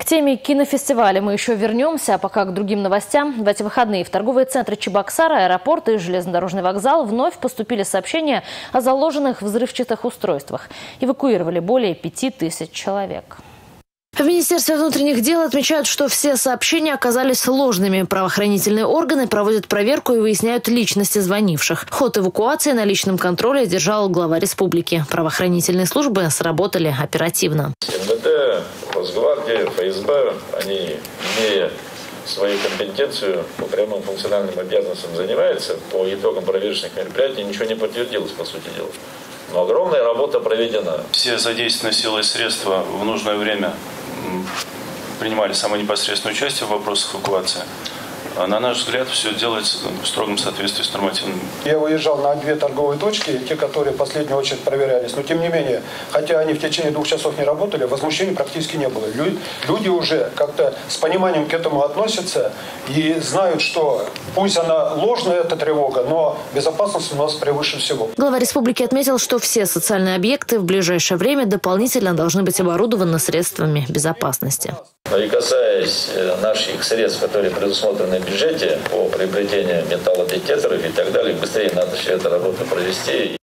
К теме кинофестиваля мы еще вернемся, а пока к другим новостям. В эти выходные в торговые центры Чебоксара, аэропорт и железнодорожный вокзал вновь поступили сообщения о заложенных взрывчатых устройствах. Эвакуировали более 5000 человек. В Министерстве внутренних дел отмечают, что все сообщения оказались ложными. Правоохранительные органы проводят проверку и выясняют личности звонивших. Ход эвакуации на личном контроле держал глава республики. Правоохранительные службы сработали оперативно. МВД, Росгвардия, ФСБ, они, имея свою компетенцию, по прямым функциональным обязанностям занимаются, по итогам проверочных мероприятий ничего не подтвердилось, по сути дела. Но огромная работа проведена. Все задействованные силы и средства в нужное время принимали самое непосредственное участие в вопросах эвакуации. На наш взгляд, все делается в строгом соответствии с нормативным. Я выезжал на 2 торговые точки, те, которые в последнюю очередь проверялись. Но тем не менее, хотя они в течение 2 часов не работали, возмущений практически не было. Люди уже как-то с пониманием к этому относятся и знают, что пусть она ложная, эта тревога, но безопасность у нас превыше всего. Глава республики отметил, что все социальные объекты в ближайшее время дополнительно должны быть оборудованы средствами безопасности. Но и касаясь наших средств, которые предусмотрены в бюджете по приобретению металлодетекторов и так далее, быстрее надо всю эту работу провести.